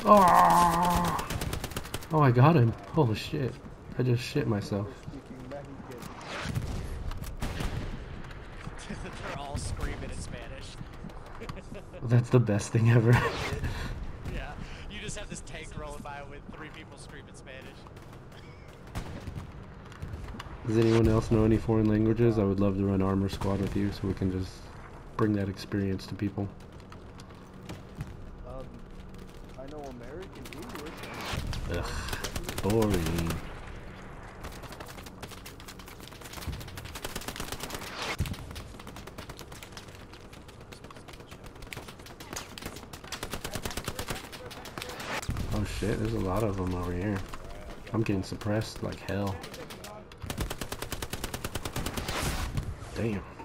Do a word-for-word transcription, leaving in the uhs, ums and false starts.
Oh! Oh, I got him. Holy shit. I just shit myself. They're all screaming in Spanish. That's the best thing ever. Yeah, you just have this tank rolling by with three people screaming Spanish. Does anyone else know any foreign languages? I would love to run Armor Squad with you so we can just bring that experience to people. Um, I know American English. Ugh, boring. Oh shit, there's a lot of them over here. I'm getting suppressed like hell. Damn.